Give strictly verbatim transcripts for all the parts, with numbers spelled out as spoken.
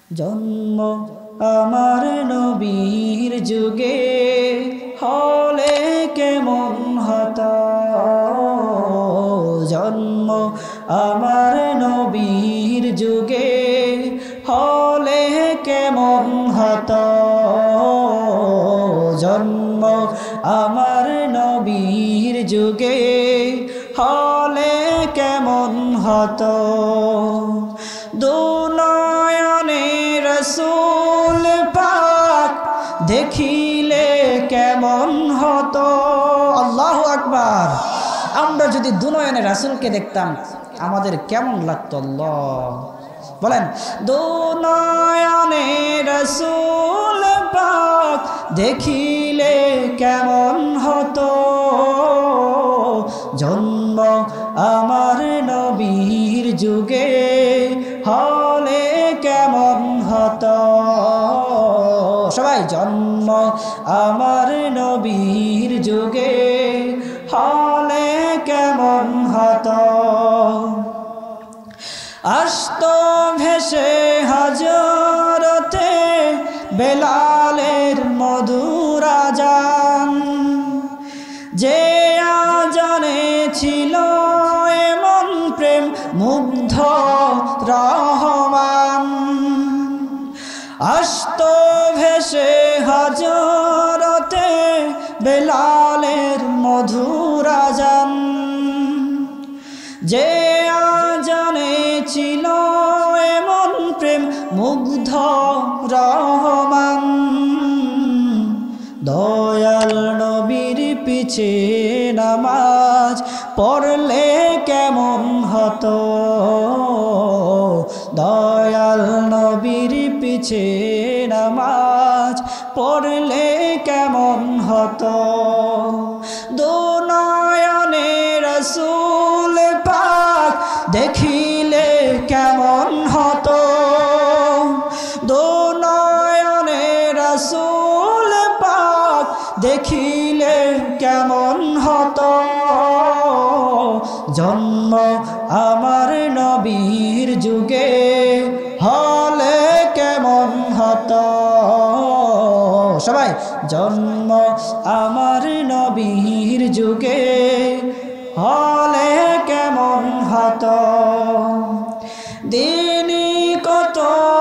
জন্ম আমার নবীর যুগে হলে কেমন হতো জন্ম আমার নবীর যুগে হলে কেমন হতো জন্ম আমার নবীর যুগে হলে কেমন হতো দুনয়নে রসূল পাক দেখিলে কেমন হতো আল্লাহু আকবার আমরা যদি দুনয়নে রাসূলকে দেখতাম আমাদের কেমন লাগতো আল্লাহ বলেন দুনয়নে রাসূল পাক দেখিলে কেমন হতো জন্ম আমার নবীর যুগে হলে কেমন হতো সবাই জন্ম আমার নবীর যুগে হলে কেমন হতো আসতো ভেসে হযরতে বেলালের মধুর আযান যে আযানে ছিল এমন প্রেম মুগ্ধ রহমান আসতো ভেসে হযরতে বেলালের মধুর আযান যে আযানে ছিল এমন প্রেম মুগ্ধ রহমান দয়াল নবীর পিছে নামাজ পড়লে কেমন হতো দয়াল নবীর পিছে নামাজ পড়লে কেমন হতো দুনয়নে রাসূল পাক দেখিলে কেমন হতো দুনয়নে রাসূল পাক দেখিলে কেমন হতো জন্ম আমার নবীর যুগে হলে কেমন হতো সবাই জন্ম আমার নবীর যুগে হলে কেমন হতো দিনই কত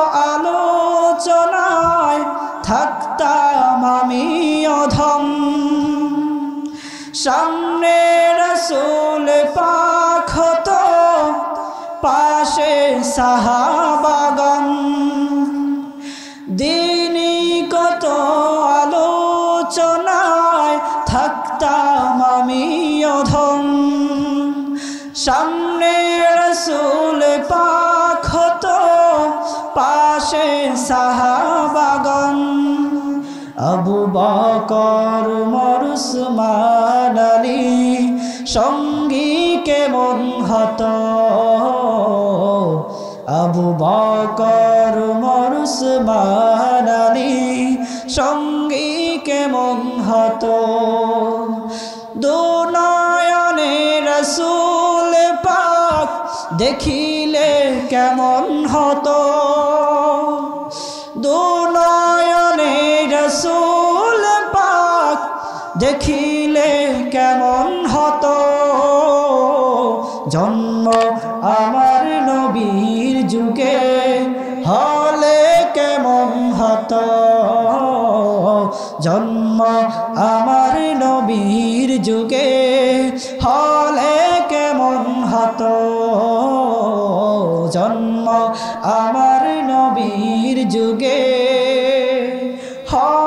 আলোচনায় থাকতাম আমি অধম সামনে রাসূল পাক হতো পাশে সাহাবাগণ দিনই কত আলোচনায় থাকতাম আমি অধম সামনে রাসূল পাক হতো পাশে সাহাবাগণ আবু বকর ওমর উসমান আলী সঙ্গী কেমন হতো আবু বকর ওমর উসমান আলী সঙ্গী কেমন হতো দুনয়নে রাসূল পাক দেখিলে কেমন হতো দুনয়নে রাসূল পাক দেখিলে কেমন হতো জন্ম আমার নবীর যুগে হলে কেমন হতো জন্ম আমার নবীর যুগে হলে কেমন হতো জন্ম আমার নবীর যুগে